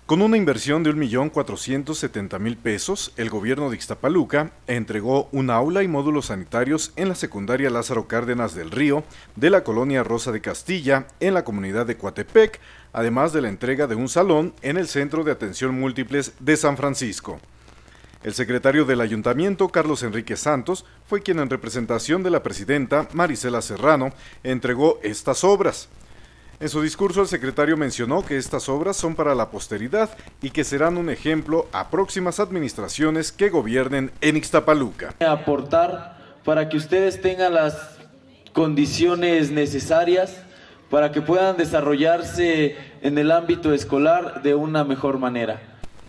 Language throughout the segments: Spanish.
Con una inversión de 1.470.000 pesos, el gobierno de Ixtapaluca entregó un aula y módulos sanitarios en la secundaria Lázaro Cárdenas del Río de la colonia Rosa de Castilla, en la comunidad de Coatepec, además de la entrega de un salón en el Centro de Atención Múltiples de San Francisco. El secretario del Ayuntamiento, Carlos Enrique Santos, fue quien en representación de la presidenta Marisela Serrano entregó estas obras. En su discurso, el secretario mencionó que estas obras son para la posteridad y que serán un ejemplo a próximas administraciones que gobiernen en Ixtapaluca. Aportar para que ustedes tengan las condiciones necesarias para que puedan desarrollarse en el ámbito escolar de una mejor manera.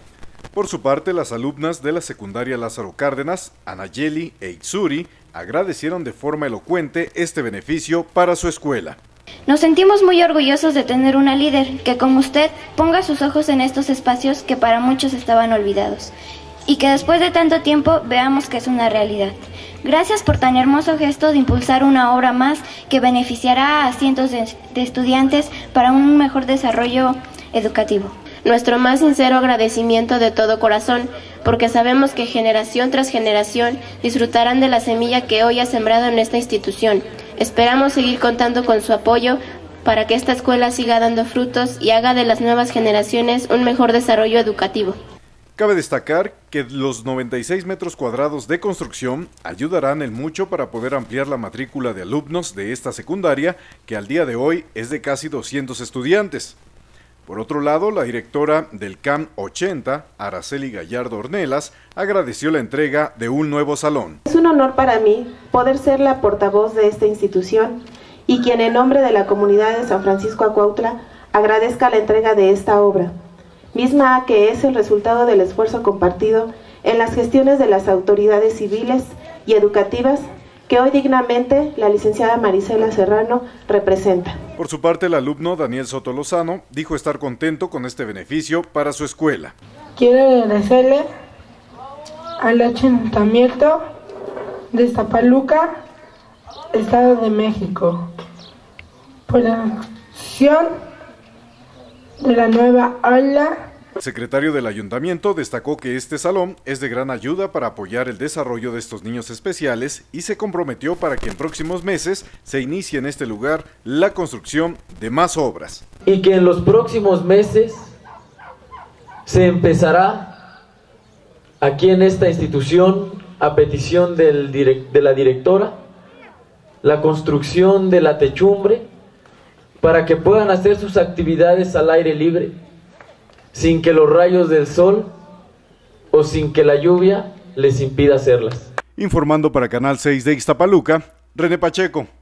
Por su parte, las alumnas de la secundaria Lázaro Cárdenas, Anayeli e Itsuri, agradecieron de forma elocuente este beneficio para su escuela. Nos sentimos muy orgullosos de tener una líder que, como usted, ponga sus ojos en estos espacios que para muchos estaban olvidados y que después de tanto tiempo veamos que es una realidad. Gracias por tan hermoso gesto de impulsar una obra más que beneficiará a cientos de estudiantes para un mejor desarrollo educativo. Nuestro más sincero agradecimiento de todo corazón, porque sabemos que generación tras generación disfrutarán de la semilla que hoy ha sembrado en esta institución. Esperamos seguir contando con su apoyo para que esta escuela siga dando frutos y haga de las nuevas generaciones un mejor desarrollo educativo. Cabe destacar que los 96 metros cuadrados de construcción ayudarán en mucho para poder ampliar la matrícula de alumnos de esta secundaria, que al día de hoy es de casi 200 estudiantes. Por otro lado, la directora del CAM 80, Araceli Gallardo Ornelas, agradeció la entrega de un nuevo salón. Es un honor para mí poder ser la portavoz de esta institución y quien en nombre de la comunidad de San Francisco Acuautla agradezca la entrega de esta obra, misma que es el resultado del esfuerzo compartido en las gestiones de las autoridades civiles y educativas que hoy dignamente la licenciada Marisela Serrano representa. Por su parte, el alumno Daniel Soto Lozano dijo estar contento con este beneficio para su escuela. Quiero agradecerle al Ayuntamiento de Ixtapaluca, Estado de México, por la acción de la nueva aula. El secretario del Ayuntamiento destacó que este salón es de gran ayuda para apoyar el desarrollo de estos niños especiales y se comprometió para que en próximos meses se inicie en este lugar la construcción de más obras. Y que en los próximos meses se empezará aquí en esta institución, a petición de la directora, la construcción de la techumbre para que puedan hacer sus actividades al aire libre, sin que los rayos del sol o sin que la lluvia les impida hacerlas. Informando para Canal 6 de Ixtapaluca, René Pacheco.